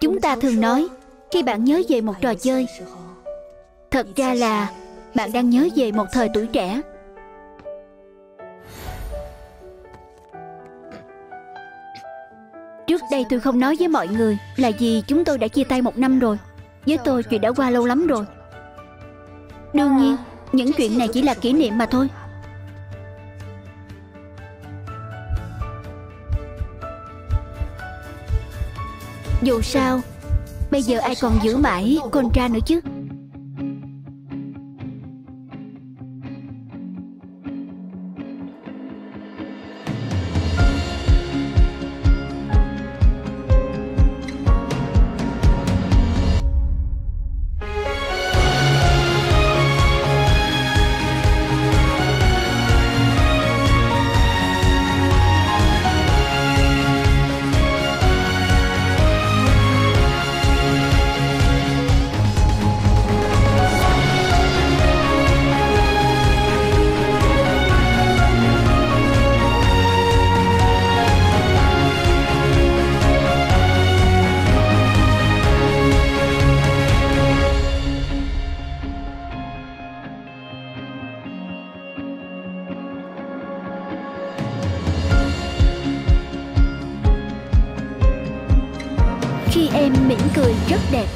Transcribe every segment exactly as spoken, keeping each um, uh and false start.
Chúng ta thường nói khi bạn nhớ về một trò chơi, thật ra là bạn đang nhớ về một thời tuổi trẻ. Trước đây tôi không nói với mọi người là vì chúng tôi đã chia tay một năm rồi. Với tôi chuyện đã qua lâu lắm rồi. Đương nhiên, những chuyện này chỉ là kỷ niệm mà thôi. Dù sao, bây giờ ai còn giữ mãi con tra nữa chứ. Khi em mỉm cười rất đẹp.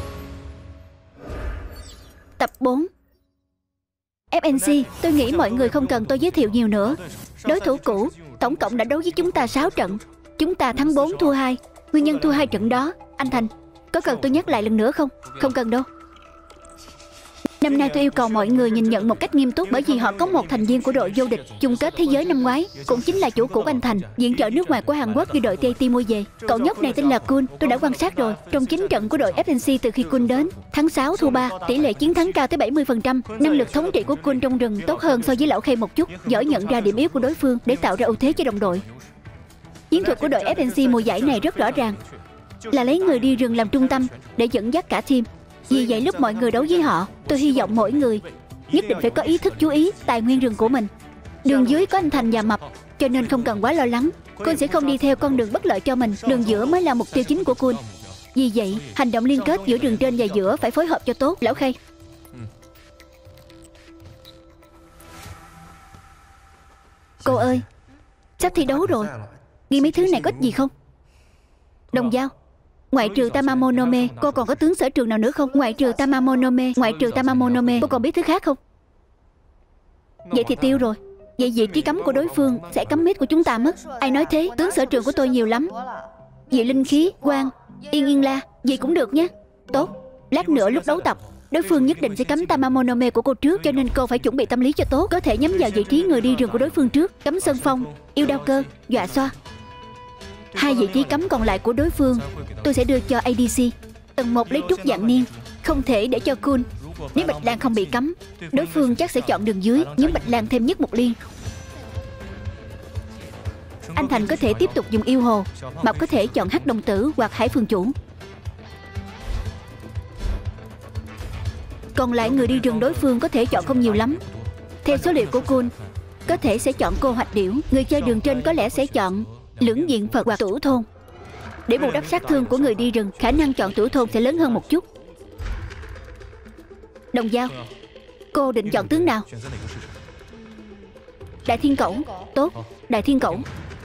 Tập bốn. ép en xê, tôi nghĩ mọi người không cần tôi giới thiệu nhiều nữa. Đối thủ cũ tổng cộng đã đấu với chúng ta sáu trận. Chúng ta thắng bốn thua hai. Nguyên nhân thua hai trận đó, anh Thành, có cần tôi nhắc lại lần nữa không? Không cần đâu. Năm nay tôi yêu cầu mọi người nhìn nhận một cách nghiêm túc, bởi vì họ có một thành viên của đội vô địch chung kết thế giới năm ngoái, cũng chính là chủ cũ của anh Thành, viện trợ nước ngoài của Hàn Quốc do đội tê a tê mua về. Cậu nhóc này tên là Kun, tôi đã quan sát rồi. Trong chín trận của đội ép en xê từ khi Kun đến, thắng sáu thua ba, tỷ lệ chiến thắng cao tới bảy mươi phần trăm. Năng lực thống trị của Kun trong rừng tốt hơn so với lão Khay một chút, giỏi nhận ra điểm yếu của đối phương để tạo ra ưu thế cho đồng đội. Chiến thuật của đội ép en xê mùa giải này rất rõ ràng, là lấy người đi rừng làm trung tâm để dẫn dắt cả team. Vì vậy lúc mọi người đấu với họ, tôi hy vọng mỗi người nhất định phải có ý thức chú ý tài nguyên rừng của mình. Đường dưới có anh Thành và Mập, cho nên không cần quá lo lắng. Kun sẽ không đi theo con đường bất lợi cho mình. Đường giữa mới là mục tiêu chính của Kun. Vì vậy, hành động liên kết giữa đường trên và giữa phải phối hợp cho tốt. Lão Khay, cô ơi, sắp thi đấu rồi, ghi mấy thứ này có ích gì không? Đồng Dao, ngoại trừ Tamamonome, cô còn có tướng sở trường nào nữa không? Ngoại trừ Tamamonome, ngoại trừ Tamamonome, cô còn biết thứ khác không? Vậy thì tiêu rồi. Vậy vị trí cấm của đối phương sẽ cấm mít của chúng ta mất. Ai nói thế? Tướng sở trường của tôi nhiều lắm. Vị linh khí, quang, yên yên la, gì cũng được nhé. Tốt, lát nữa lúc đấu tập, đối phương nhất định sẽ cấm Tamamonome của cô trước, cho nên cô phải chuẩn bị tâm lý cho tốt. Có thể nhắm vào vị trí người đi rừng của đối phương trước. Cấm Sơn Phong, yêu đao cơ, dọa xoa. Hai vị trí cấm còn lại của đối phương tôi sẽ đưa cho a đê xê. Tầng một lấy trúc dạng niên, không thể để cho Kun. Nếu Bạch Lan không bị cấm, đối phương chắc sẽ chọn đường dưới, nhấn Bạch Lan thêm nhất một liên. Anh Thành có thể tiếp tục dùng yêu hồ, Mập có thể chọn hắc đồng tử hoặc hải phương chủ. Còn lại người đi rừng đối phương có thể chọn không nhiều lắm. Theo số liệu của Kun, có thể sẽ chọn cô Hoạch Điểu. Người chơi đường trên có lẽ sẽ chọn lưỡng diện Phật hoặc Tửu Thôn. Để bù đắp sát thương của người đi rừng, khả năng chọn Tửu Thôn sẽ lớn hơn một chút. Đồng Dao, cô định chọn tướng nào? Đại Thiên Cẩu. Tốt, Đại Thiên Cẩu.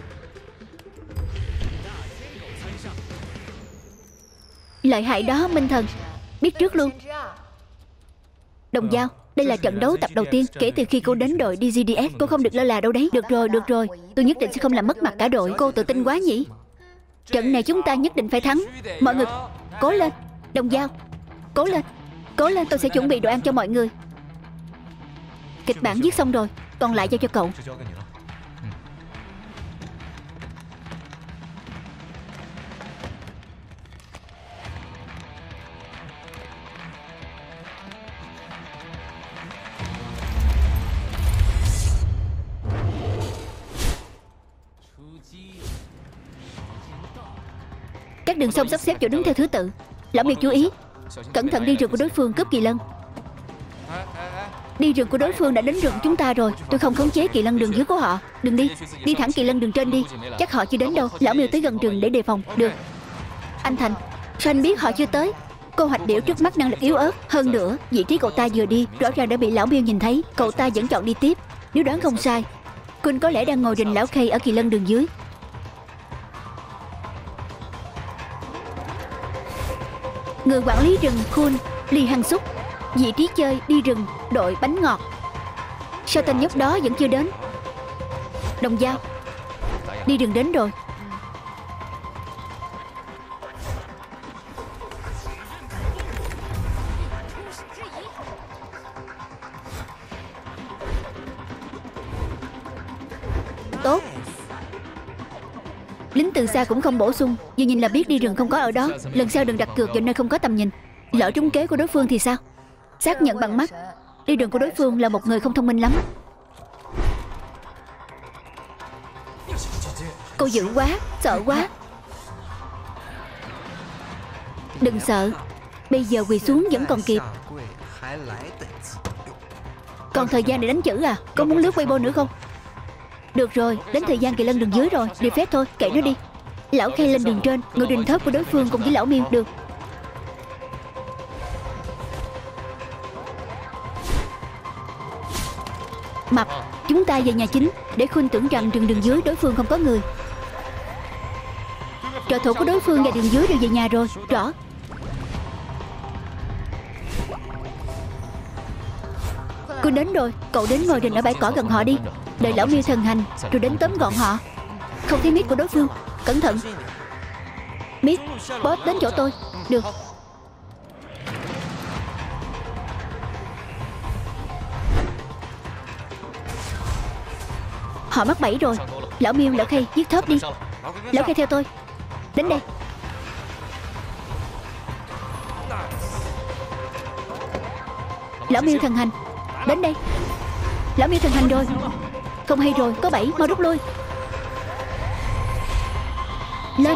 Lợi hại đó Minh Thần, biết trước luôn. Đồng Dao, đây là trận đấu tập đầu tiên kể từ khi cô đến đội đê giê đê ét. Cô không được lơ là đâu đấy. Được rồi, được rồi, tôi nhất định sẽ không làm mất mặt cả đội. Cô tự tin quá nhỉ. Trận này chúng ta nhất định phải thắng. Mọi người cố lên. Đồng Dao, cố lên. Cố lên, tôi sẽ chuẩn bị đồ ăn cho mọi người. Kịch bản viết xong rồi, còn lại giao cho cậu. Các đường sông sắp xếp chỗ đứng theo thứ tự. Lão Miệt chú ý, cẩn thận đi rừng của đối phương cướp kỳ lân. Đi rừng của đối phương đã đến rừng chúng ta rồi. Tôi không khống chế kỳ lân đường dưới của họ. Đừng đi, đi thẳng kỳ lân đường trên đi. Chắc họ chưa đến đâu. Lão Miêu tới gần rừng để đề phòng. Được. Anh Thành, Sao anh biết họ chưa tới? Cô Hoạch Điểu trước mắt năng lực yếu ớt. Hơn nữa, vị trí cậu ta vừa đi rõ ràng đã bị lão Miêu nhìn thấy. Cậu ta vẫn chọn đi tiếp. Nếu đoán không sai, Kun có lẽ đang ngồi rình lão Kay ở Kỳ Lân đường dưới. Người quản lý rừng Kun, Lee Hang Suk. Vị trí chơi đi rừng đội bánh ngọt. Sao tên nhóc đó vẫn chưa đến? Đồng Dao, đi rừng đến rồi. Tốt. Lính từ xa cũng không bổ sung, vừa nhìn là biết đi rừng không có ở đó. Lần sau đừng đặt cược vào nơi không có tầm nhìn. Lỡ trúng kế của đối phương thì sao? Xác nhận bằng mắt, đi rừng của đối phương là một người không thông minh lắm. Cô dữ quá, sợ quá. Đừng sợ, bây giờ quỳ xuống vẫn còn kịp. Còn thời gian để đánh chữ à? Có muốn lướt Weibo nữa không? Được rồi, đến thời gian Kỳ Lân đường dưới rồi. Đi phép thôi, kệ nó đi. Lão Kay lên đường trên, người rình thớp của đối phương cùng với lão Miêu. Được. Mập, chúng ta về nhà chính, để Khuynh tưởng rằng rừng đường dưới đối phương không có người. Trợ thủ của đối phương và đường dưới đều về nhà rồi. Rõ. Khuynh đến rồi, cậu đến ngồi rình ở bãi cỏ gần họ đi. Đợi lão Miêu thần hành rồi đến tóm gọn họ. Không thấy Mít của đối phương. Cẩn thận. Mít, boss đến chỗ tôi. Được. Họ mắc bẫy rồi. Lão Miêu, lão Kay, giết thớp đi. Lão Kay theo tôi. Đến đây. Lão Miêu thần hành. Đến đây. Lão Miêu thần hành rồi. Không hay rồi, có bẫy, mau rút lui. Lên.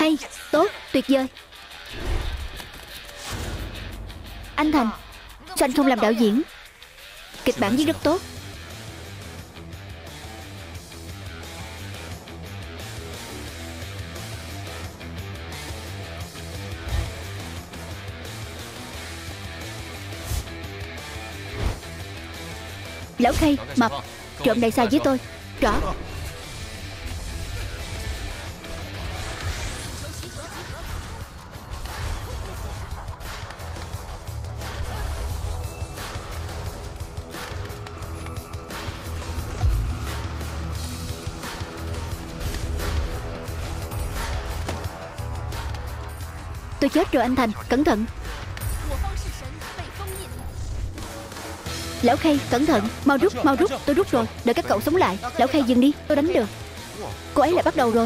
Hay, tốt, tuyệt vời. Anh Thành, sao anh không làm đạo diễn? Kịch bản viết rất tốt. Lão Khay, Mập, trộm đại xà với tôi. Rõ. Tôi chết rồi anh Thành, cẩn thận. Lão Khay, cẩn thận, mau rút, mau rút, tôi rút rồi, đợi các cậu sống lại. Lão Khay dừng đi, tôi đánh được. Cô ấy lại bắt đầu rồi.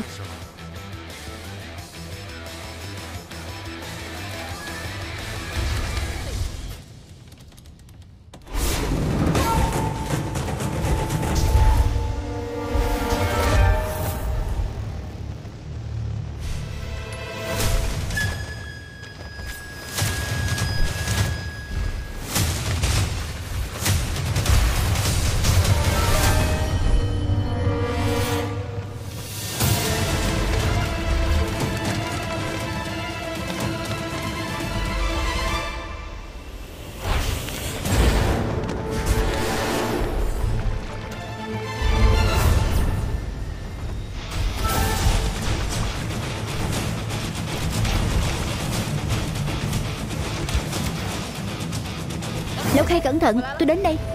Lão Khay cẩn thận, tôi đến đây.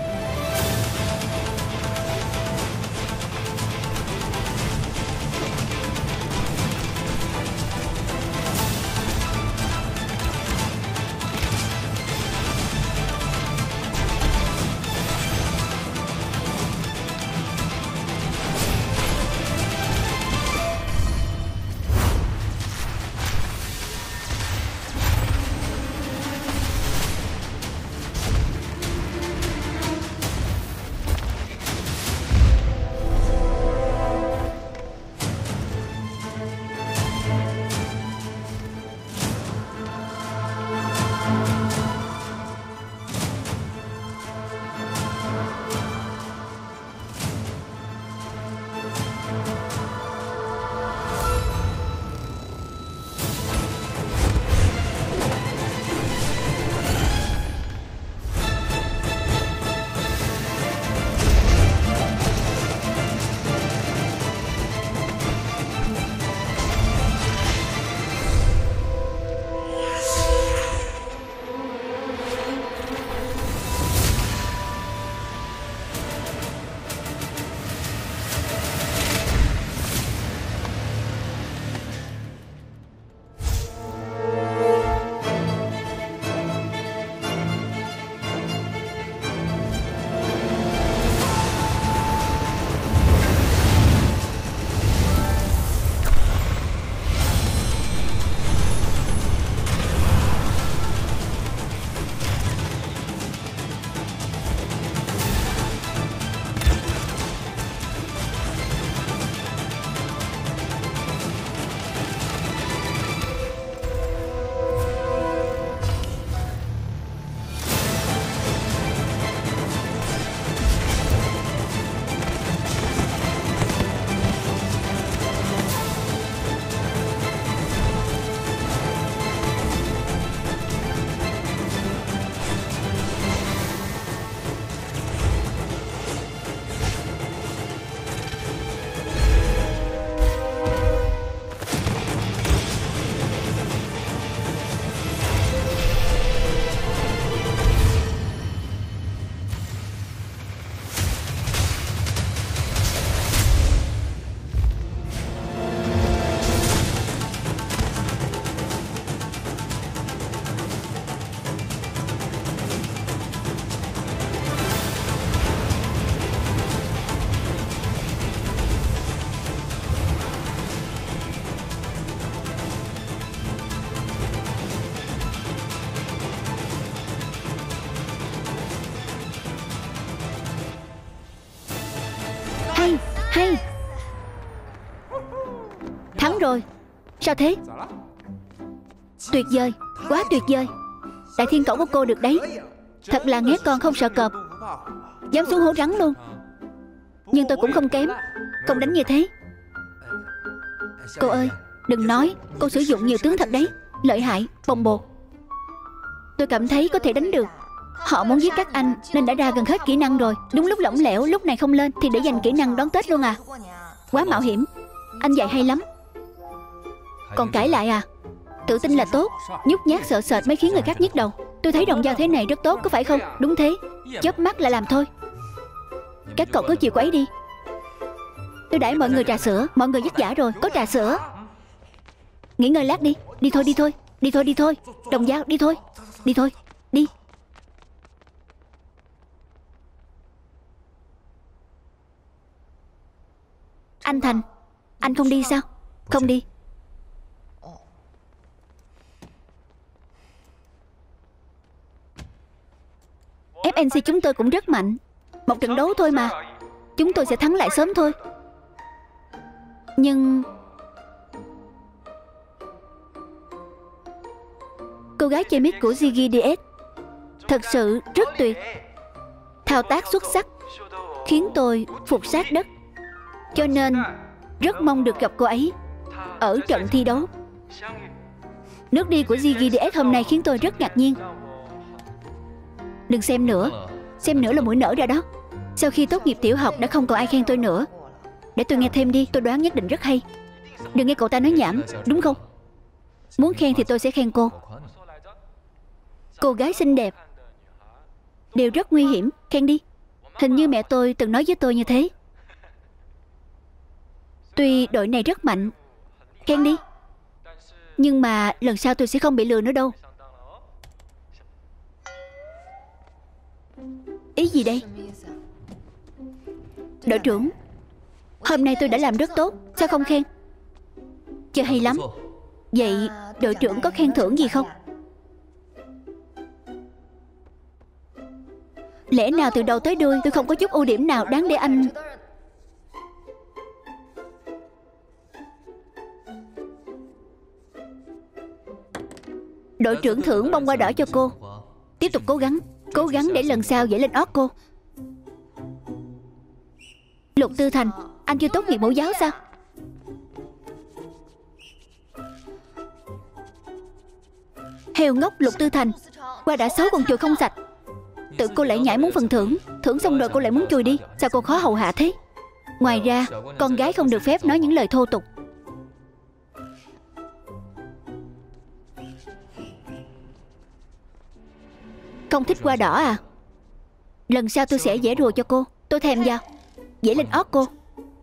Sao thế? Tuyệt vời, quá tuyệt vời. Đại thiên cẩu của cô được đấy. Thật là nghé con không sợ cọp, dám xuống hố rắn luôn. Nhưng tôi cũng không kém. Không đánh như thế. Cô ơi, đừng nói. Cô sử dụng nhiều tướng thật đấy. Lợi hại, bồng bột. Tôi cảm thấy có thể đánh được. Họ muốn giết các anh nên đã ra gần hết kỹ năng rồi. Đúng lúc lỏng lẻo, lúc này không lên thì để dành kỹ năng đón Tết luôn à? Quá mạo hiểm. Anh dạy hay lắm. Còn cãi lại à? Tự tin là tốt, nhút nhát sợ sệt mới khiến người khác nhức đầu. Tôi thấy đồng dao thế này rất tốt, có phải không? Đúng thế. Chớp mắt là làm thôi. Các cậu cứ chịu quấy đi. Tôi đãi mọi người trà sữa. Mọi người vất vả rồi, có trà sữa. Nghỉ ngơi lát đi. Đi thôi, đi thôi. Đi thôi, đi thôi. Đồng dao, đi thôi. Đi thôi, đi. Anh Thành, anh không đi sao? Không đi. ép en xê chúng tôi cũng rất mạnh. Một trận đấu thôi mà. Chúng tôi sẽ thắng lại sớm thôi. Nhưng cô gái chơi mid của Ziggy đê ét thật sự rất tuyệt. Thao tác xuất sắc khiến tôi phục sát đất. Cho nên rất mong được gặp cô ấy ở trận thi đấu. Nước đi của Ziggy đê ét hôm nay khiến tôi rất ngạc nhiên. Đừng xem nữa. Xem nữa là mũi nở ra đó. Sau khi tốt nghiệp tiểu học đã không còn ai khen tôi nữa. Để tôi nghe thêm đi, tôi đoán nhất định rất hay. Đừng nghe cậu ta nói nhảm, đúng không? Muốn khen thì tôi sẽ khen cô. Cô gái xinh đẹp đều rất nguy hiểm, khen đi. Hình như mẹ tôi từng nói với tôi như thế. Tuy đội này rất mạnh, khen đi. Nhưng mà lần sau tôi sẽ không bị lừa nữa đâu. Ý gì đây? Đội trưởng, hôm nay tôi đã làm rất tốt, sao không khen? Chơi hay lắm. Vậy đội trưởng có khen thưởng gì không? Lẽ nào từ đầu tới đuôi tôi không có chút ưu điểm nào đáng để anh... Đội trưởng thưởng bông hoa đỏ cho cô. Tiếp tục cố gắng. Cố gắng để lần sau dễ lên ót cô. Lục Tư Thành, anh chưa tốt nghiệp mẫu giáo sao? Heo ngốc Lục Tư Thành, qua đã xấu còn chùi không sạch. Tự cô lại nhảy muốn phần thưởng. Thưởng xong rồi cô lại muốn chùi đi. Sao cô khó hầu hạ thế? Ngoài ra, con gái không được phép nói những lời thô tục. Không thích hoa đỏ à? Lần sau tôi sẽ vẽ rùa cho cô. Tôi thèm vào. Vẽ lên ót cô.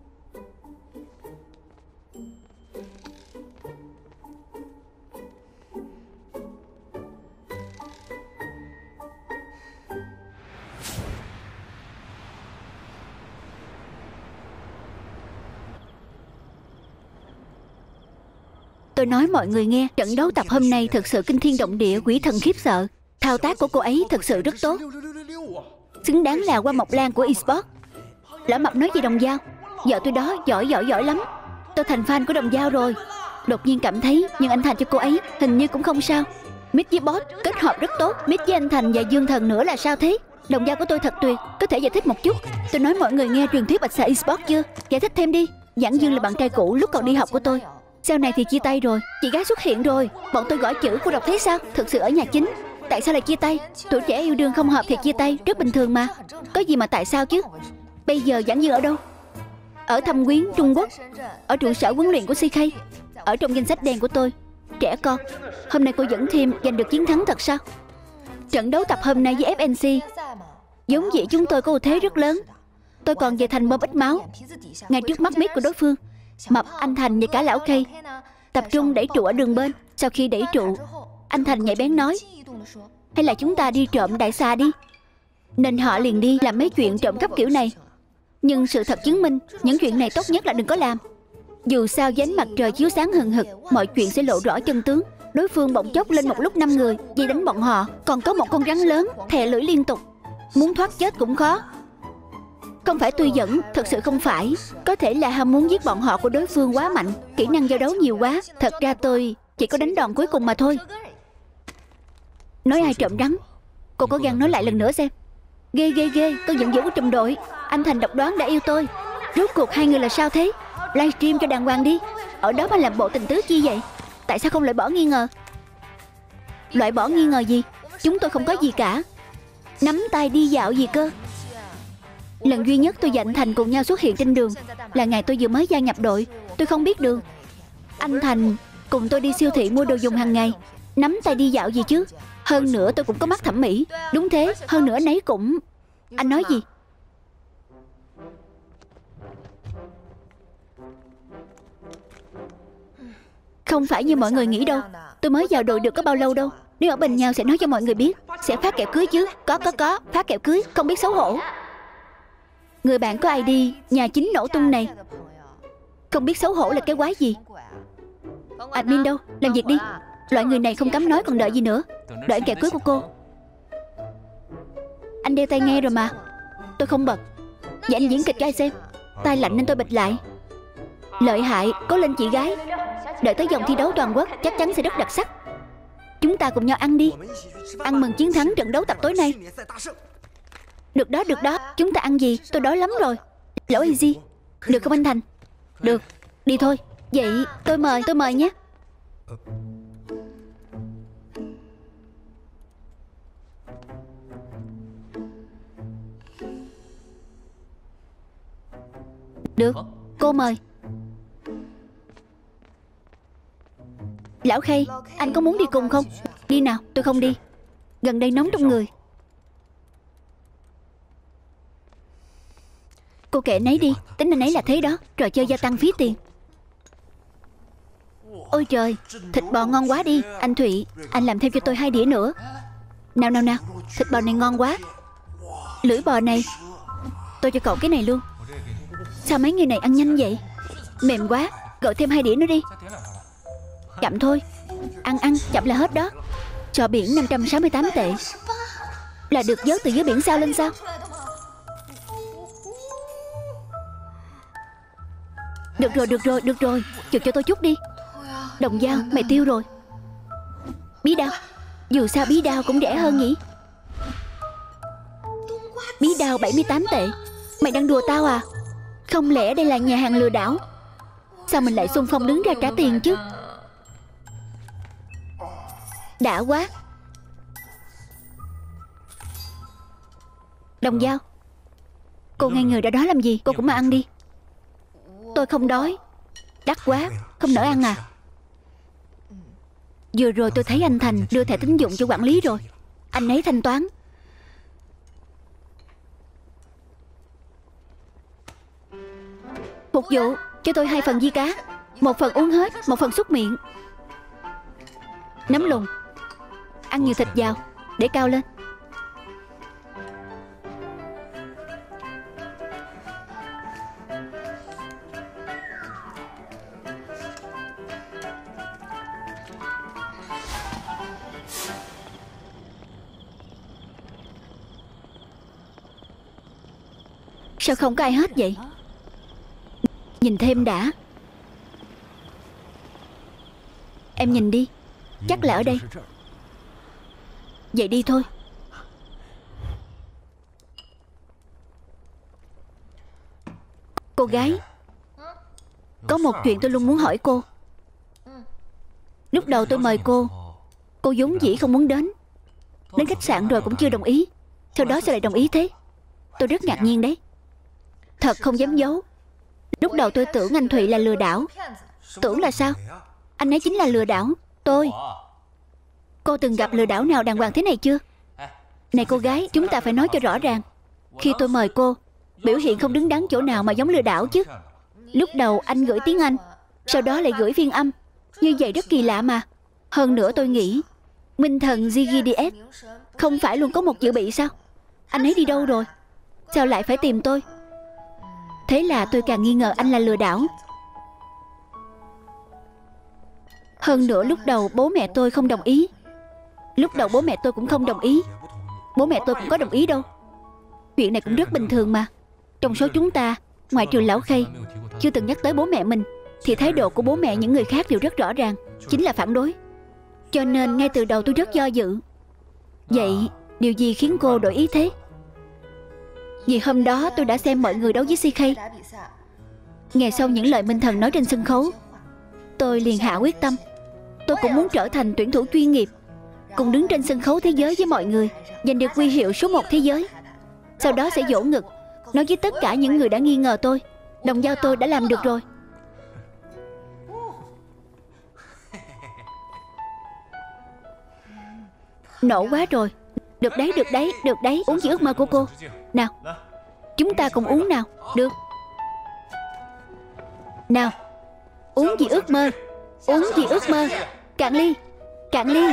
Tôi nói mọi người nghe, trận đấu tập hôm nay thật sự kinh thiên động địa, quỷ thần khiếp sợ. Thao tác của cô ấy thật sự rất tốt, xứng đáng là Hoa Mộc Lan của eSports. Lỡ Mập nói gì Đồng Dao? Vợ tôi đó giỏi giỏi giỏi lắm. Tôi thành fan của Đồng Dao rồi. Đột nhiên cảm thấy nhưng anh Thành cho cô ấy hình như cũng không sao. Mid với bot kết hợp rất tốt. Mid với anh Thành và Dương Thần nữa là sao thế? Đồng Dao của tôi thật tuyệt. Có thể giải thích một chút? Tôi nói mọi người nghe truyền thuyết Bạch Xà eSports chưa? Giải thích thêm đi. Giảng Dương là bạn trai cũ lúc còn đi học của tôi. Sau này thì chia tay rồi. Chị gái xuất hiện rồi. Bọn tôi gõ chữ cô đọc thấy sao? Thực sự ở nhà chính. Tại sao lại chia tay? Tuổi trẻ yêu đương không hợp thì chia tay, rất bình thường mà. Có gì mà tại sao chứ? Bây giờ Giảng Dương ở đâu? Ở Thâm Quyến, Trung Quốc. Ở trụ sở huấn luyện của xê ca. Ở trong danh sách đen của tôi. Trẻ con. Hôm nay cô dẫn team giành được chiến thắng thật sao? Trận đấu tập hôm nay với ép en xê giống vậy chúng tôi có ưu thế rất lớn. Tôi còn về thành bơm ít máu. Ngay trước mắt mít của đối phương, Mập, anh Thành và cả lão K tập trung đẩy trụ ở đường bên. Sau khi đẩy trụ, anh Thành nhạy bén nói, hay là chúng ta đi trộm đại xà đi. Nên họ liền đi làm mấy chuyện trộm cắp kiểu này. Nhưng sự thật chứng minh những chuyện này tốt nhất là đừng có làm. Dù sao dưới ánh mặt trời chiếu sáng hừng hực, mọi chuyện sẽ lộ rõ chân tướng. Đối phương bỗng chốc lên một lúc năm người vì đánh bọn họ còn có một con rắn lớn thè lưỡi liên tục, muốn thoát chết cũng khó. Không phải tôi giận, thật sự không phải. Có thể là ham muốn giết bọn họ của đối phương quá mạnh, kỹ năng giao đấu nhiều quá. Thật ra tôi chỉ có đánh đòn cuối cùng mà thôi. Nói ai trộm rắn? Cô có gan nói lại lần nữa xem. Ghê ghê ghê, tôi giận dữ của trùm đội. Anh Thành độc đoán đã yêu tôi. Rốt cuộc hai người là sao thế? Livestream cho đàng hoàng đi. Ở đó mà làm bộ tình tứ chi vậy? Tại sao không loại bỏ nghi ngờ? Loại bỏ nghi ngờ gì? Chúng tôi không có gì cả. Nắm tay đi dạo gì cơ? Lần duy nhất tôi và anh Thành cùng nhau xuất hiện trên đường là ngày tôi vừa mới gia nhập đội. Tôi không biết đường. Anh Thành cùng tôi đi siêu thị mua đồ dùng hàng ngày. Nắm tay đi dạo gì chứ? Hơn nữa tôi cũng có mắt thẩm mỹ. Đúng thế, hơn nữa nấy cũng... Anh nói gì? Không phải như mọi người nghĩ đâu. Tôi mới vào đội được có bao lâu đâu. Nếu ở bên nhau sẽ nói cho mọi người biết. Sẽ phát kẹo cưới chứ. Có có có, phát kẹo cưới, không biết xấu hổ. Người bạn có ai đi nhà chính nổ tung này. Không biết xấu hổ là cái quái gì. Admin đâu, làm việc đi. Loại người này không cấm nói còn đợi gì nữa. Đợi kẹo cưới của cô. Anh đeo tai nghe rồi mà. Tôi không bật. Vậy anh diễn kịch cho ai xem. Tai lạnh nên tôi bịt lại. Lợi hại, cố lên chị gái. Đợi tới vòng thi đấu toàn quốc chắc chắn sẽ rất đặc sắc. Chúng ta cùng nhau ăn đi. Ăn mừng chiến thắng trận đấu tập tối nay. Được đó, được đó. Chúng ta ăn gì? Tôi đói lắm rồi. Lẩu easy. Được không anh Thành? Được, đi thôi. Vậy tôi mời, tôi mời nhé. Được, cô mời. Lão Khay, anh có muốn đi cùng không? Đi nào, tôi không đi. Gần đây nóng trong người. Cô kệ nấy đi, tính anh ấy là thế đó. Trò chơi gia tăng phí tiền. Ôi trời, thịt bò ngon quá đi. Anh Thụy, anh làm thêm cho tôi hai đĩa nữa. Nào nào nào, thịt bò này ngon quá. Lưỡi bò này. Tôi cho cậu cái này luôn. Sao mấy người này ăn nhanh vậy? Mềm quá, gọi thêm hai đĩa nữa đi. Chậm thôi. Ăn ăn, chậm là hết đó. Chợ biển năm trăm sáu mươi tám tệ. Là được vớt từ dưới biển sao lên sao? Được rồi, được rồi, được rồi. Chụp cho tôi chút đi. Đồng dao, mày tiêu rồi. Bí đao. Dù sao bí đao cũng rẻ hơn nhỉ? Bí đao bảy mươi tám tệ. Mày đang đùa tao à? Không lẽ đây là nhà hàng lừa đảo? Sao mình lại xung phong đứng ra trả tiền chứ? Đã quá. Đồng dao, cô ngay người ra đó làm gì? Cô cũng mà ăn đi. Tôi không đói. Đắt quá, không nỡ ăn à? Vừa rồi tôi thấy anh Thành đưa thẻ tín dụng cho quản lý rồi. Anh ấy thanh toán. Phục vụ cho tôi hai phần di cá. Một phần uống hết, một phần xúc miệng. Nấm lùn. Ăn nhiều thịt vào, để cao lên. Sao không có ai hết vậy? Nhìn thêm đã. Em nhìn đi. Chắc là ở đây. Vậy đi thôi. Cô gái, có một chuyện tôi luôn muốn hỏi cô. Lúc đầu tôi mời cô, cô vốn dĩ không muốn đến. Đến khách sạn rồi cũng chưa đồng ý. Sau đó sao lại đồng ý thế? Tôi rất ngạc nhiên đấy. Thật không dám giấu. Lúc đầu tôi tưởng anh Thụy là lừa đảo. Tưởng là sao? Anh ấy chính là lừa đảo. Tôi. Cô từng gặp lừa đảo nào đàng hoàng thế này chưa? Này cô gái, chúng ta phải nói cho rõ ràng. Khi tôi mời cô, biểu hiện không đứng đắn chỗ nào mà giống lừa đảo chứ. Lúc đầu anh gửi tiếng Anh, sau đó lại gửi phiên âm. Như vậy rất kỳ lạ mà. Hơn nữa tôi nghĩ Minh thần giê giê đê ét không phải luôn có một dự bị sao? Anh ấy đi đâu rồi? Sao lại phải tìm tôi? Thế là tôi càng nghi ngờ anh là lừa đảo. Hơn nữa lúc đầu bố mẹ tôi không đồng ý. Lúc đầu bố mẹ tôi cũng không đồng ý. Bố mẹ tôi cũng có đồng ý đâu. Chuyện này cũng rất bình thường mà. Trong số chúng ta, ngoại trừ lão Khây chưa từng nhắc tới bố mẹ mình, thì thái độ của bố mẹ những người khác đều rất rõ ràng, chính là phản đối. Cho nên ngay từ đầu tôi rất do dự. Vậy điều gì khiến cô đổi ý thế? Vì hôm đó tôi đã xem mọi người đấu với xê ca. Nghe xong những lời Minh Thần nói trên sân khấu, tôi liền hạ quyết tâm. Tôi cũng muốn trở thành tuyển thủ chuyên nghiệp, cùng đứng trên sân khấu thế giới với mọi người, giành được huy hiệu số một thế giới. Sau đó sẽ vỗ ngực, nói với tất cả những người đã nghi ngờ tôi, đồng giao tôi đã làm được rồi. Nổ quá rồi. Được đấy, được đấy, được đấy. Uống gì ước mơ của cô. Nào, chúng ta cùng uống nào. Được. Nào, uống gì ước mơ. Uống gì ước mơ. Cạn ly, cạn ly.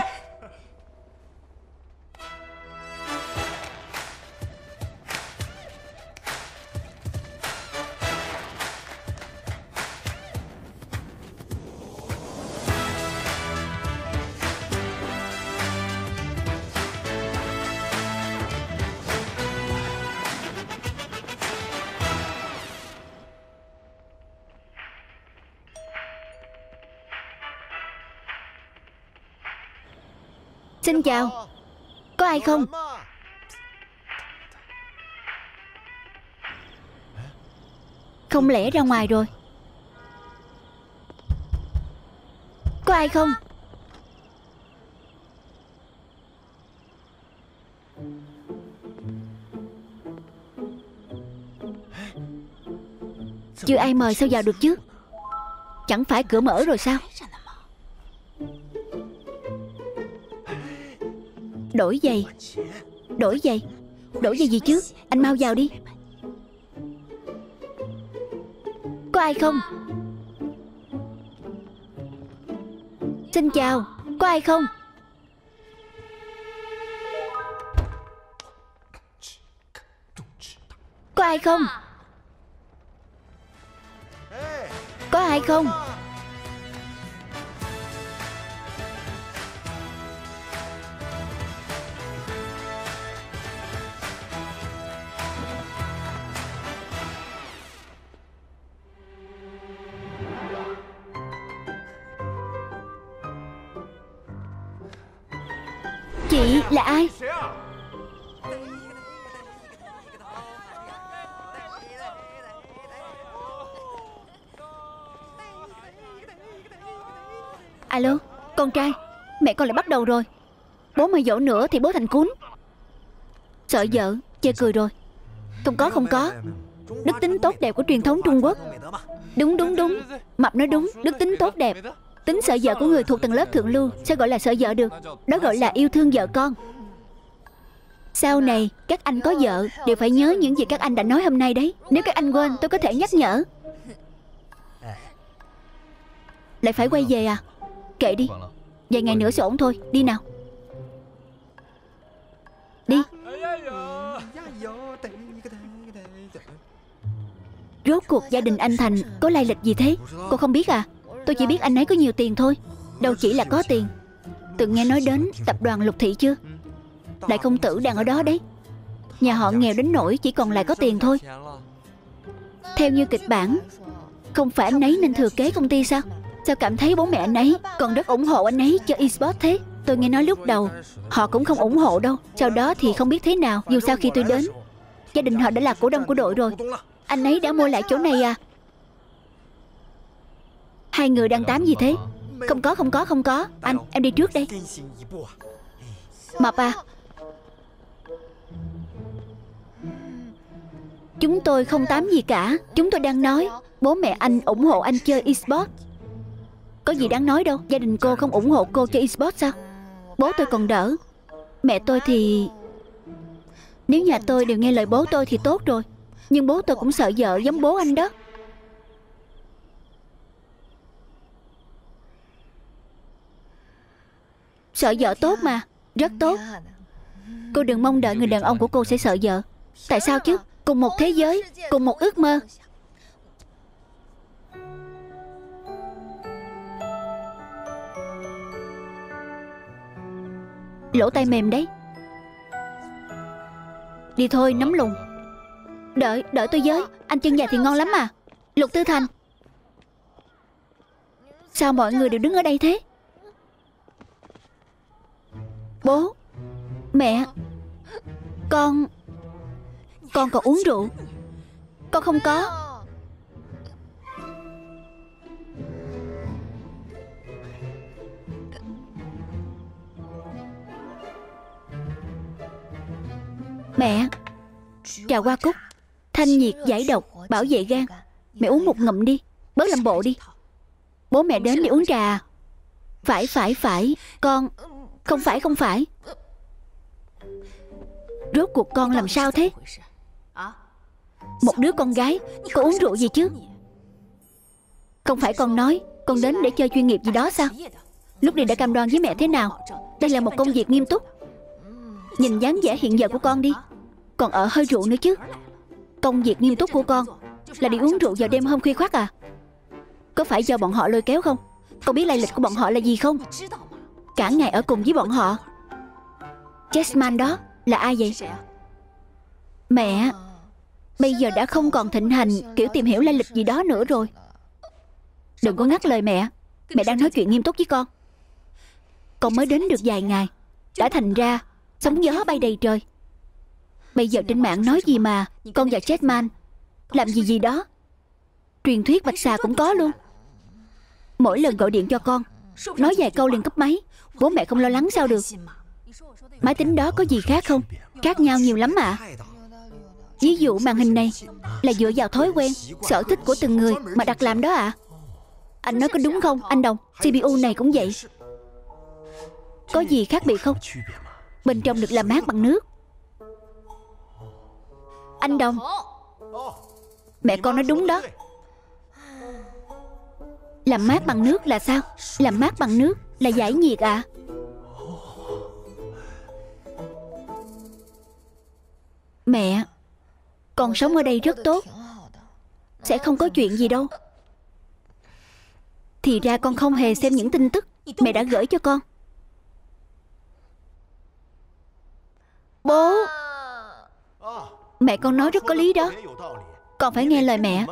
Xin chào. Có ai không? Không lẽ ra ngoài rồi? Có ai không? Chưa ai mời sao vào được chứ? Chẳng phải cửa mở rồi sao? Đổi giày. Đổi giày. Đổi giày gì chứ? Anh mau vào đi. Có ai không? Xin chào. Có ai không? Có ai không? Có ai không? Chị là ai? Alo, con trai. Mẹ con lại bắt đầu rồi. Bố mà dỗ nữa thì bố thành cún. Sợ vợ, chê cười rồi. Không có không có. Đức tính tốt đẹp của truyền thống Trung Quốc. Đúng đúng đúng. Mập nói đúng, đức tính tốt đẹp. Tính sợ vợ của người thuộc tầng lớp thượng lưu sao gọi là sợ vợ được? Đó gọi là yêu thương vợ con. Sau này các anh có vợ đều phải nhớ những gì các anh đã nói hôm nay đấy. Nếu các anh quên tôi có thể nhắc nhở. Lại phải quay về à? Kệ đi, vài ngày nữa sẽ ổn thôi. Đi nào. Đi. Rốt cuộc gia đình anh Thành có lai lịch gì thế? Cô không biết à? Tôi chỉ biết anh ấy có nhiều tiền thôi. Đâu chỉ là có tiền. Từng nghe nói đến tập đoàn Lục Thị chưa? Đại công tử đang ở đó đấy. Nhà họ nghèo đến nỗi chỉ còn lại có tiền thôi. Theo như kịch bản, không phải anh ấy nên thừa kế công ty sao? Sao cảm thấy bố mẹ anh ấy còn rất ủng hộ anh ấy cho eSports thế? Tôi nghe nói lúc đầu họ cũng không ủng hộ đâu. Sau đó thì không biết thế nào. Dù sao khi tôi đến, gia đình họ đã là cổ đông của đội rồi. Anh ấy đã mua lại chỗ này à? Hai người đang tám gì thế? Không có không có không có. Anh, em đi trước đây. Mập à, chúng tôi không tám gì cả. Chúng tôi đang nói bố mẹ anh ủng hộ anh chơi eSports. Có gì đáng nói đâu. Gia đình cô không ủng hộ cô chơi eSports sao? Bố tôi còn đỡ. Mẹ tôi thì... Nếu nhà tôi đều nghe lời bố tôi thì tốt rồi. Nhưng bố tôi cũng sợ vợ giống bố anh đó. Sợ vợ tốt mà. Rất tốt. Cô đừng mong đợi người đàn ông của cô sẽ sợ vợ. Tại sao chứ? Cùng một thế giới, cùng một ước mơ. Lỗ tai mềm đấy. Đi thôi, nắm lùng. Đợi, đợi tôi với. Anh chân dài thì ngon lắm mà. Lục Tư Thành, sao mọi người đều đứng ở đây thế? Bố, mẹ, con Con còn uống rượu. Con không có. Mẹ, trà hoa cúc, thanh nhiệt giải độc, bảo vệ gan. Mẹ uống một ngụm đi, bớt làm bộ đi. Bố mẹ đến để uống trà. Phải phải phải. Con Không phải không phải. Rốt cuộc con làm sao thế? Một đứa con gái có uống rượu gì chứ? Không phải con nói con đến để chơi chuyên nghiệp gì đó sao? Lúc này đã cam đoan với mẹ thế nào? Đây là một công việc nghiêm túc. Nhìn dáng vẻ hiện giờ của con đi, còn ở hơi rượu nữa chứ. Công việc nghiêm túc của con là đi uống rượu vào đêm hôm khuya khoắt à? Có phải do bọn họ lôi kéo không? Con biết lai lịch của bọn họ là gì không? Cả ngày ở cùng với bọn họ. Chessman đó là ai vậy? Mẹ, bây giờ đã không còn thịnh hành kiểu tìm hiểu lai lịch gì đó nữa rồi. Đừng có ngắt lời mẹ. Mẹ đang nói chuyện nghiêm túc với con. Con mới đến được vài ngày đã thành ra sóng gió bay đầy trời. Bây giờ trên mạng nói gì mà con và Chessman làm gì gì đó. Truyền thuyết bạch xà cũng có luôn. Mỗi lần gọi điện cho con, nói vài câu liền cúp máy. Bố mẹ không lo lắng sao được? Máy tính đó có gì khác không? Khác nhau nhiều lắm ạ. Ví dụ màn hình này là dựa vào thói quen, sở thích của từng người mà đặt làm đó ạ. Anh nói có đúng không anh Đồng? xê pê u này cũng vậy. Có gì khác biệt không? Bên trong được làm mát bằng nước. Anh Đồng, mẹ con nói đúng đó. Làm mát bằng nước là sao? Làm mát bằng nước là giải nhiệt à? Mẹ, con sống ở đây rất tốt, sẽ không có chuyện gì đâu. Thì ra con không hề xem những tin tức mẹ đã gửi cho con. Bố, mẹ con nói rất có lý đó. Con phải nghe lời mẹ.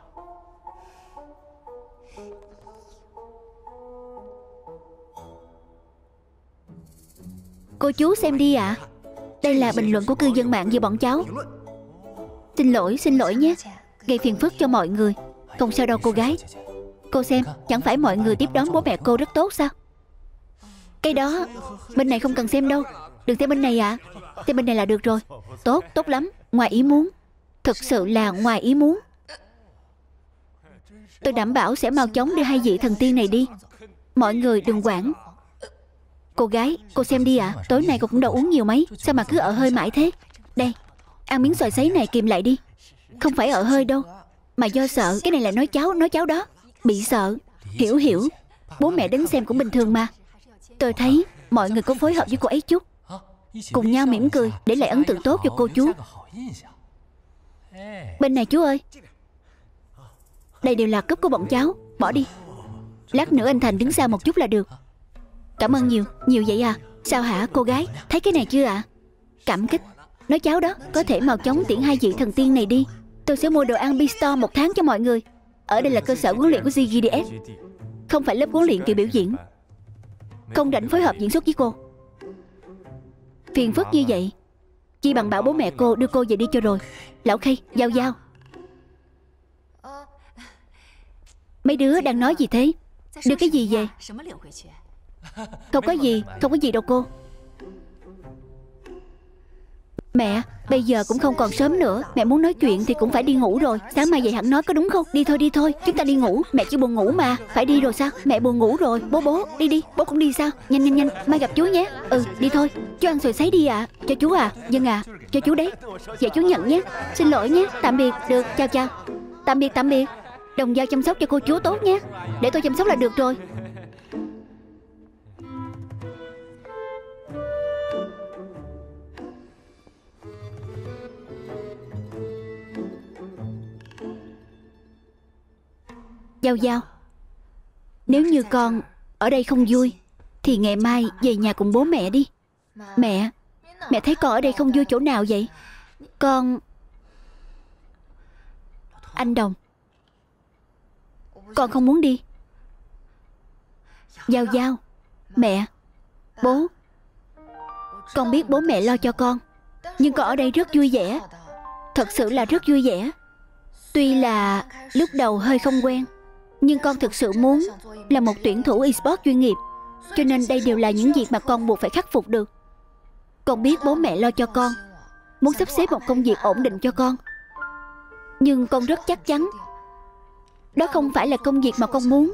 Cô chú xem đi ạ. À. Đây là bình luận của cư dân mạng về bọn cháu. Xin lỗi, xin lỗi nhé. Gây phiền phức cho mọi người. Không sao đâu cô gái. Cô xem, chẳng phải mọi người tiếp đón bố mẹ cô rất tốt sao? Cái đó, bên này không cần xem đâu. Đừng xem bên này ạ. À. Xem bên này là được rồi. Tốt, tốt lắm. Ngoài ý muốn. Thực sự là ngoài ý muốn. Tôi đảm bảo sẽ mau chóng đưa hai vị thần tiên này đi. Mọi người đừng quản. Cô gái, cô xem đi ạ. À. Tối nay cô cũng đâu uống nhiều mấy. Sao mà cứ ở hơi mãi thế? Đây, ăn miếng xoài sấy này kìm lại đi. Không phải ở hơi đâu, mà do sợ. Cái này là nói cháu, nói cháu đó. Bị sợ. Hiểu hiểu. Bố mẹ đến xem cũng bình thường mà. Tôi thấy mọi người có phối hợp với cô ấy chút. Cùng nhau mỉm cười để lại ấn tượng tốt cho cô chú. Bên này chú ơi. Đây đều là cúp của bọn cháu. Bỏ đi. Lát nữa anh Thành đứng xa một chút là được. Cảm ơn nhiều. Nhiều vậy à? Sao hả cô gái? Thấy cái này chưa ạ? À? Cảm kích. Nói cháu đó có thể mau chóng tiễn hai vị thần tiên này đi. Tôi sẽ mua đồ ăn Bistore một tháng cho mọi người. Ở đây là cơ sở huấn luyện của giê giê đê ét, không phải lớp huấn luyện kỳ biểu diễn. Không rảnh phối hợp diễn xuất với cô. Phiền phức như vậy, chi bằng bảo bố mẹ cô đưa cô về đi cho rồi. Lão Khay, Giao Giao. Mấy đứa đang nói gì thế? Đưa cái gì về? Không có gì, không có gì đâu cô. Mẹ, bây giờ cũng không còn sớm nữa. Mẹ muốn nói chuyện thì cũng phải đi ngủ rồi. Sáng mai dậy hẳn nói có đúng không? Đi thôi đi thôi, chúng ta đi ngủ. Mẹ chưa buồn ngủ mà. Phải đi rồi sao? Mẹ buồn ngủ rồi. Bố bố, đi đi. Bố cũng đi sao? Nhanh nhanh nhanh, mai gặp chú nhé. Ừ, đi thôi. Chú ăn xoài sấy đi ạ. À. Cho chú à? Dân à, cho chú đấy. Dạ chú nhận nhé. Xin lỗi nhé. Tạm biệt. Được, chào chào. Tạm biệt tạm biệt. Đồng Giao chăm sóc cho cô chú tốt nhé. Để tôi chăm sóc là được rồi. Giao Giao, nếu như con ở đây không vui thì ngày mai về nhà cùng bố mẹ đi. Mẹ, mẹ thấy con ở đây không vui chỗ nào vậy? Con Anh Đồng, con không muốn đi. Giao Giao, mẹ, bố, con biết bố mẹ lo cho con, nhưng con ở đây rất vui vẻ. Thật sự là rất vui vẻ. Tuy là lúc đầu hơi không quen, nhưng con thực sự muốn là một tuyển thủ eSports chuyên nghiệp. Cho nên đây đều là những việc mà con buộc phải khắc phục được. Con biết bố mẹ lo cho con, muốn sắp xếp một công việc ổn định cho con, nhưng con rất chắc chắn đó không phải là công việc mà con muốn.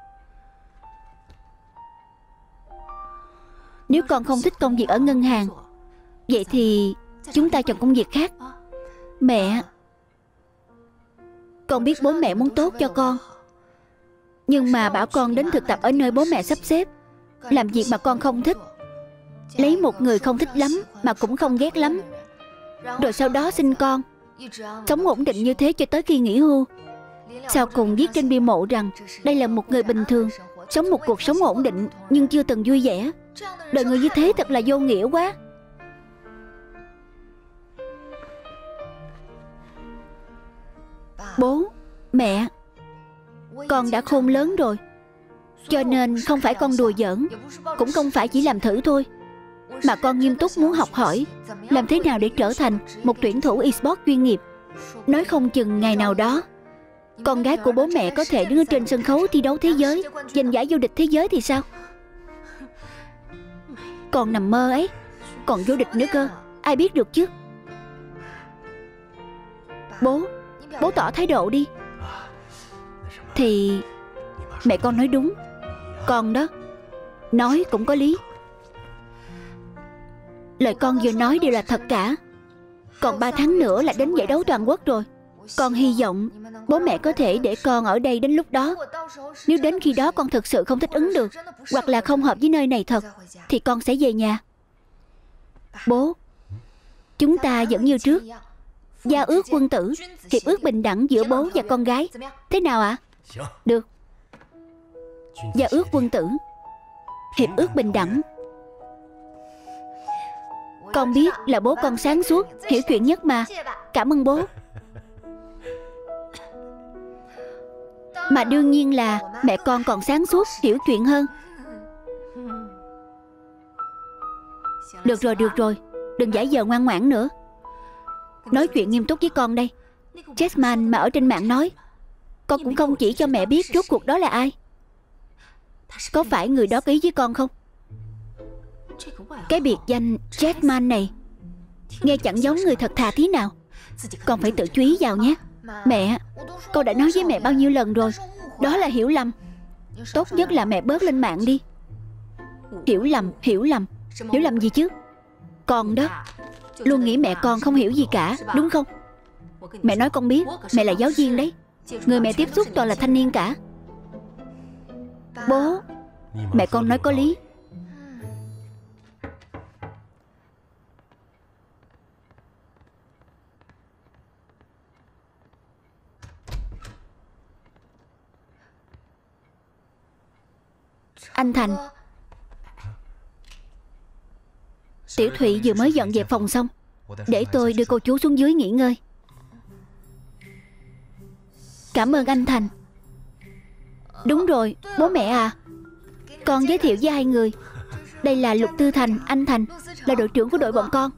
Nếu con không thích công việc ở ngân hàng, vậy thì chúng ta chọn công việc khác. Mẹ, con biết bố mẹ muốn tốt cho con, nhưng mà bảo con đến thực tập ở nơi bố mẹ sắp xếp, làm việc mà con không thích, lấy một người không thích lắm mà cũng không ghét lắm, rồi sau đó sinh con, sống ổn định như thế cho tới khi nghỉ hưu. Sau cùng viết trên bia mộ rằng đây là một người bình thường, sống một cuộc sống ổn định nhưng chưa từng vui vẻ. Đời người như thế thật là vô nghĩa quá. Bố, mẹ, con đã khôn lớn rồi, cho nên không phải con đùa giỡn, cũng không phải chỉ làm thử thôi, mà con nghiêm túc muốn học hỏi làm thế nào để trở thành một tuyển thủ eSports chuyên nghiệp. Nói không chừng ngày nào đó con gái của bố mẹ có thể đứng trên sân khấu thi đấu thế giới, giành giải vô địch thế giới thì sao? Còn nằm mơ ấy, còn vô địch nữa cơ, ai biết được chứ. Bố, bố tỏ thái độ đi. Thì mẹ con nói đúng, con đó nói cũng có lý. Lời con vừa nói đều là thật cả. Còn ba tháng nữa là đến giải đấu toàn quốc rồi. Con hy vọng bố mẹ có thể để con ở đây đến lúc đó. Nếu đến khi đó con thực sự không thích ứng được, hoặc là không hợp với nơi này thật, thì con sẽ về nhà. Bố, chúng ta vẫn như trước, giao ước quân tử, hiệp ước bình đẳng giữa bố và con gái. Thế nào ạ? À? Được. Giao ước quân tử, hiệp ước bình đẳng. Con biết là bố con sáng suốt, hiểu chuyện nhất mà. Cảm ơn bố. Mà đương nhiên là mẹ con còn sáng suốt, hiểu chuyện hơn. Được rồi, được rồi, đừng giả vờ ngoan ngoãn nữa. Nói chuyện nghiêm túc với con đây. Chessman mà ở trên mạng nói, con cũng không chỉ cho mẹ biết rốt cuộc đó là ai. Có phải người đó ký với con không? Cái biệt danh Chessman này nghe chẳng giống người thật thà tí nào. Con phải tự chú ý vào nhé. Mẹ, con đã nói với mẹ bao nhiêu lần rồi, đó là hiểu lầm. Tốt nhất là mẹ bớt lên mạng đi. Hiểu lầm, hiểu lầm. Hiểu lầm gì chứ? Con đó luôn nghĩ mẹ con không hiểu gì cả, đúng không? Mẹ nói con biết, mẹ là giáo viên đấy. Người mẹ tiếp xúc toàn là thanh niên cả. Bố, mẹ con nói có lý. Anh Thành, Tiểu Thụy vừa mới dọn dẹp phòng xong, để tôi đưa cô chú xuống dưới nghỉ ngơi. Cảm ơn anh Thành. Đúng rồi, bố mẹ à, con giới thiệu với hai người. Đây là Lục Tư Thành, anh Thành là đội trưởng của đội bọn con.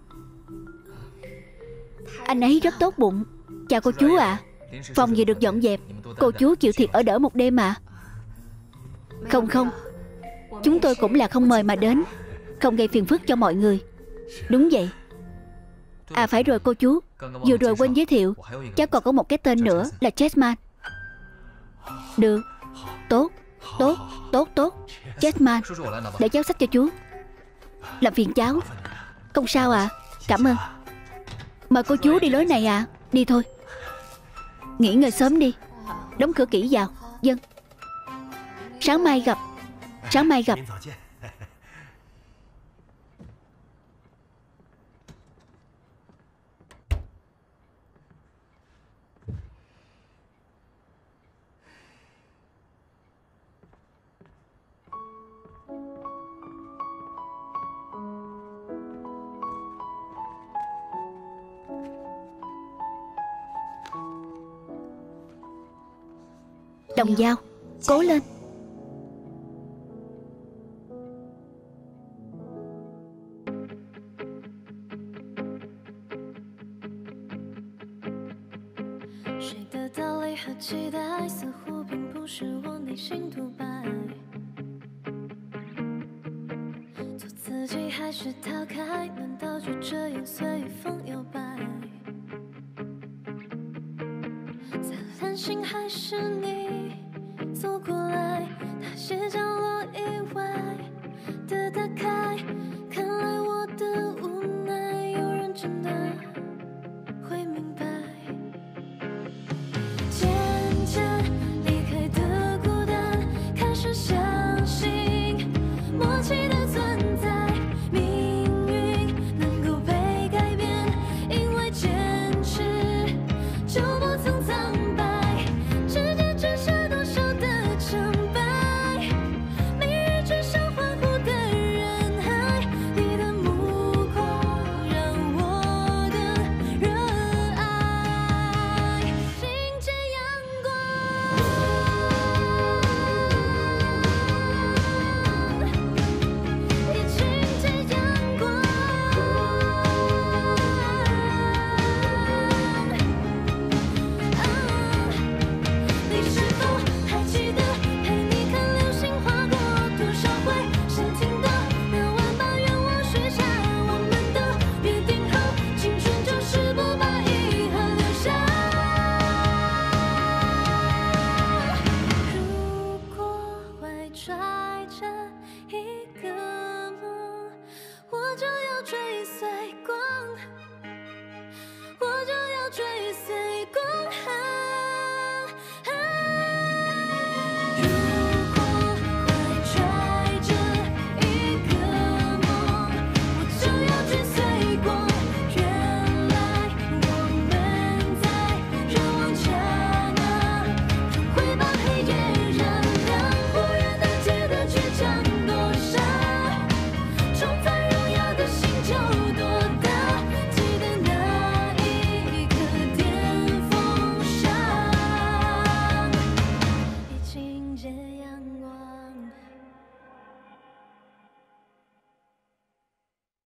Anh ấy rất tốt bụng. Chào cô chú ạ. À. Phòng vừa được dọn dẹp, cô chú chịu thiệt ở đỡ một đêm à? Không không, chúng tôi cũng là không mời mà đến, không gây phiền phức cho mọi người. Đúng vậy. À phải rồi cô chú, vừa rồi quên giới thiệu, cháu còn có một cái tên nữa là Chessman. Được. Tốt, tốt, tốt, tốt. Chessman, để cháu xách cho chú. Làm phiền cháu. Không sao ạ. À. Cảm ơn. Mời cô chú đi lối này ạ. À. Đi thôi. Nghỉ ngơi sớm đi. Đóng cửa kỹ vào. Vâng. Sáng mai gặp. Sáng mai gặp. Đồng Dao, cố lên. 心还是你走过来，那些角落以外。